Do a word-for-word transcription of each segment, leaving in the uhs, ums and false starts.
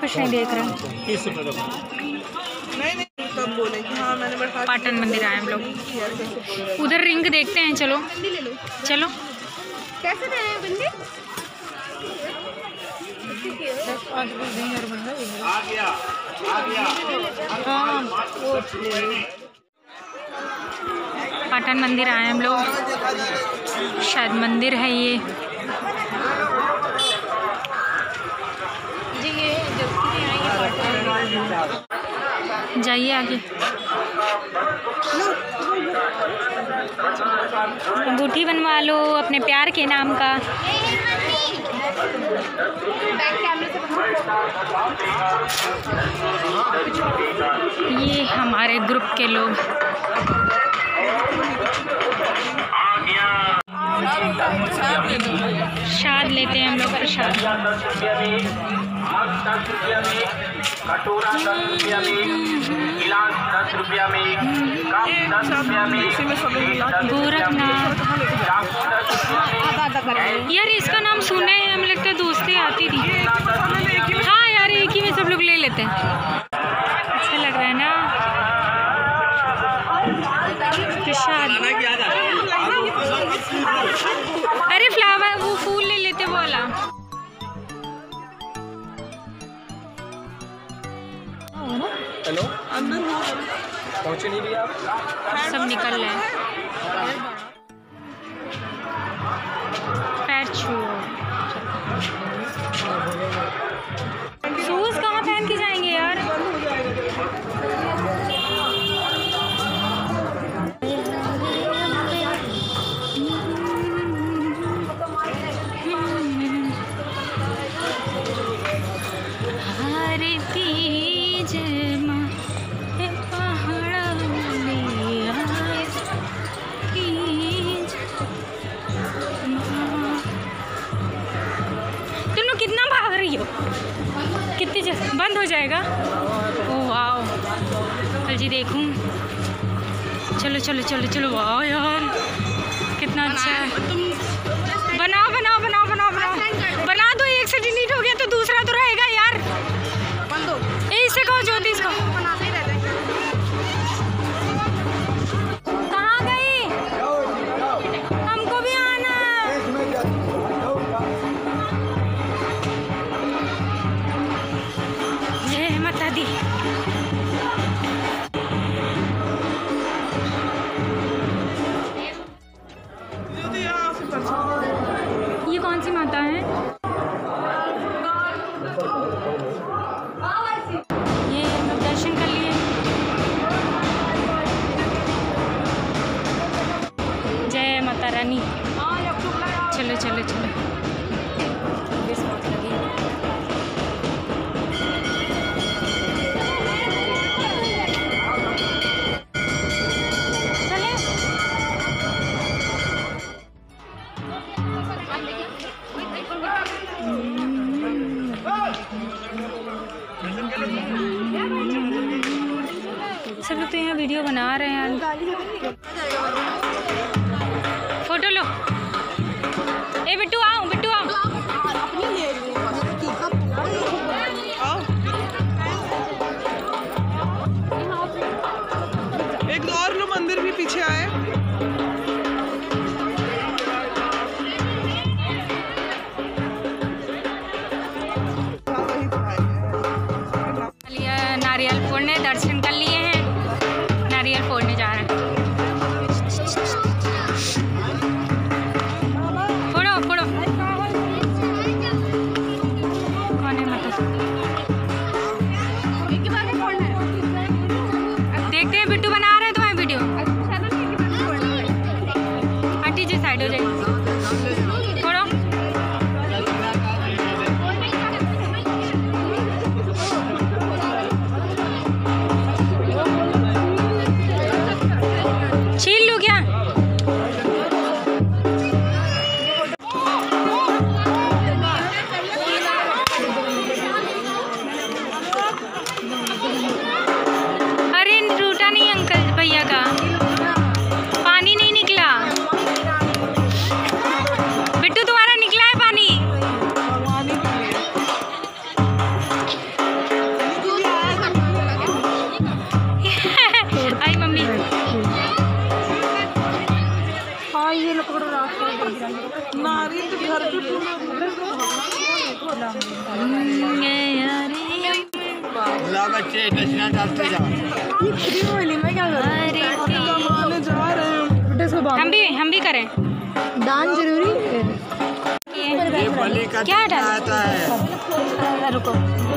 कुछ नहीं देख रहे। तीस रुपये का नहीं नहीं कब बोले कि हाँ मैंने बढ़ा। पाटन मंदिर आए हम लोग, उधर रिंग देखते हैं। चलो चलो। कैसे दे रहे हैं बिंदी? आ गया आ गया। पाटन मंदिर आए हम लोग, शायद मंदिर है ये। जी ये जब जाइए आगे। अंगूठी बनवा लो अपने प्यार के नाम का। ये हमारे ग्रुप के लोग। प्रसाद लेते हैं हम लोग, प्रसाद। दस रुपया में, कटोरा दस रुपया में, गिलास दस रुपया में, कप दस रुपया में, गोरखनाथ। यार इसका नाम सुने हैं, हमें लगता है दोस्तें आती थी। हाँ यार एक ही में सब लोग ले लेते हैं। अच्छा लग रहा है ना प्रसाद। अरे फ्लावर वो फूल ले लेते वाला। हेलो पहुँचे नहीं भी आप? सब निकल रहे हैं। पैर छुओ। शूज कहाँ पहन के जाएंगे यार? कितना भाग रही हो? कितनी जगह बंद हो जाएगा? ओह वाह, कल जी देखूं। चलो चलो चलो चलो। वाह यार कितना अच्छा है। बनाओ बनाओ बनाओ बनाओ बनाओ बना दो। एक से डिलीट हो गया तो दूसरा तो रहेगा यार। इससे कहो ज्योतिष को। कहाँ गई? हमको भी आना। जय माता दी। ये कौन सी माता है? ये हम लोग दर्शन कर लिए। जय माता रानी। चलो चलो चलो। सब लोग तो यहाँ वीडियो बना रहे हैं। फोटो लो। ए बिट्टू आओ, बिट्टू आओ। एक दो और लोग मंदिर भी पीछे आए। नारियल फोड़ने दर्शन कर लिए हैं, नारियल फोड़ने जा रहे हैं। फोड़ो फोड़ो। जा बच्चे, दक्षिणा डालते जा। मैं क्या करूं? अरे जा रहे हैं। हम भी हम भी करें दान जरूरी है। ये बलि का क्या डाल- आता है। रुको,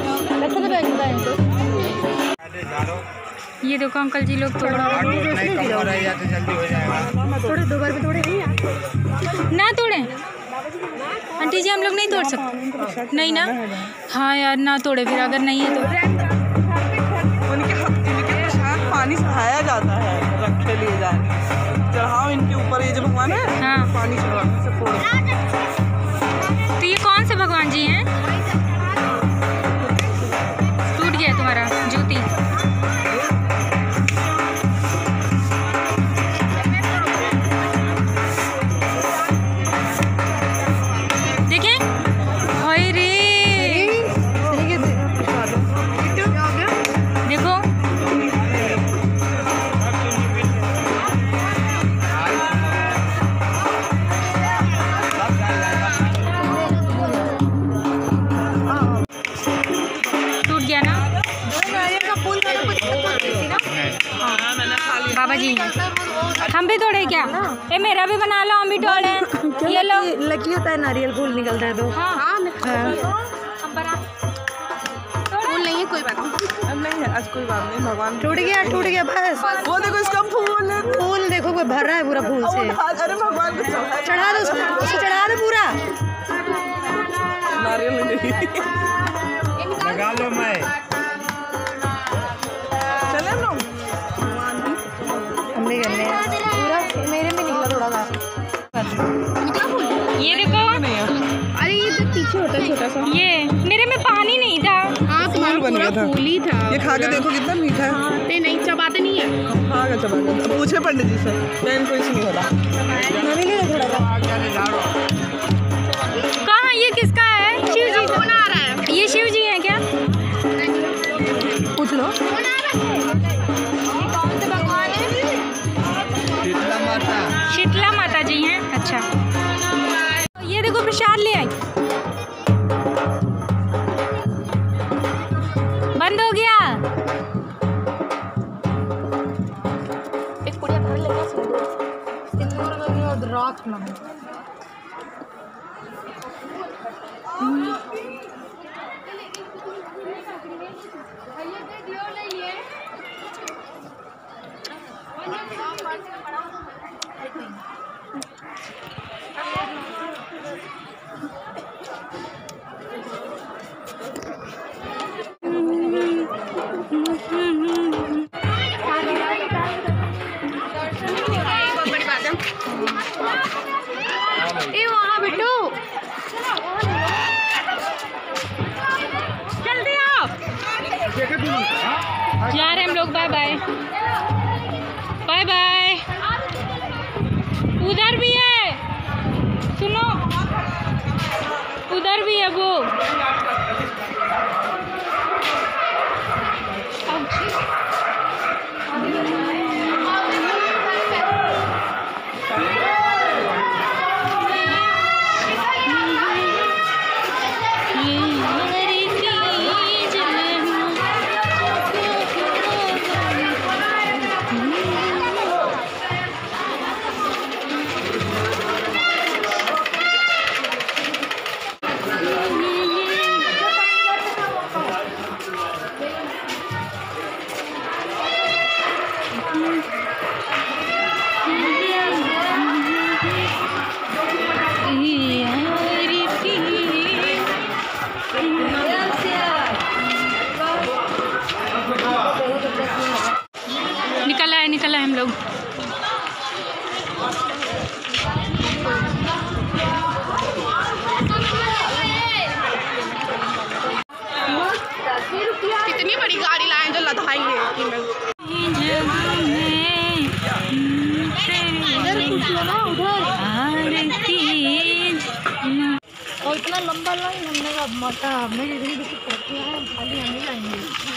अरे झाड़ो, ये देखो अंकल जी लोग तोड़ आठ नहीं कम हो रही है तो जल्दी हो जाएगा। थोड़े दो बार में थोड़े ना तोड़े आंटी जी, हम लोग नहीं तोड़ सकते। नहीं ना, हाँ यार ना तोड़े फिर, अगर नहीं है तो। उनके इनके प्रसाद पानी चढ़ाया जाता है, रखे लिए जाने चढ़ाओ इनके ऊपर। ये जो भगवान है हाँ। पानी चढ़ाओ से फोड़ो। तो ये कौन से भगवान जी हैं? टूट गया तुम्हारा जूती। देखें, हाय रे, देखो टूट गया ना। बाबा जी हम भी तोड़े क्या? ए मेरा भी बना लो, हम भी तोड़े। ये लो, लकी होता है, नारियल फूल निकलता है तो। हाँ फूल नहीं है, कोई बात नहीं। अब नहीं है आज, कोई बात नहीं। भगवान टूट गया, टूट गया बस। वो देखो इसका फूल है, फूल देखो कोई भर रहा है पूरा फूल से। अरे भगवान को चढ़ा दो, उसको चढ़ा दो पूरा। नारियल नहीं लगा लो। मैं चले हम लोग, हम नहीं करने पूरा। मेरे में निकला थोड़ा सा। ये देखो, अरे ये तो पीछे होता है छोटा सा। ये मेरे में पानी नहीं था। हाँ तुम्हारा बन पूरा गया था। फूल ही था। ये खा के देखो कितना मीठा है। खाते नहीं, चबाते नहीं है। हाँ का चबा गया। पूछे पंडित जी से, मैंने कोई नहीं होला। मैं भी ले थोड़ा सा। झाड़ो। कहाँ, ये किसका है? शिव जी का। कौन आ रहा है? ये शिव जी हैं क्या? पूछ लो। कौन आ रहा है? ये कौन से भगवान है? शीतला माता। शीतला माता जी हैं। अच्छा, ये देखो प्रसाद ले आई। बंद हो गया। एक पुड़िया भर लेगा सिंदूर में और द्राक्ष में। बहुत बड़ी बात है। ए वहाँ बिट्टू, जल्दी आओ। जा रहे हैं हम लोग। Bye bye, bye bye. उधर भी है, सुनो, उधर भी है वो। निकल आए निकल आए हम लोग। कितनी बड़ी गाड़ी लाए जो लदाएंगे। और इतना लंबा लाइन हमने का मोटा हमने जितनी भी तरक्की है खाली हम ही लाएंगे।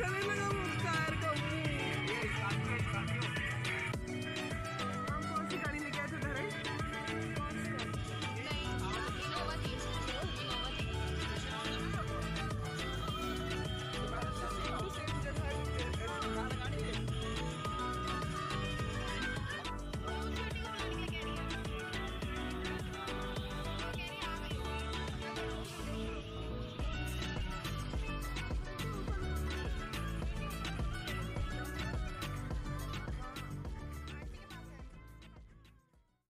गले लगा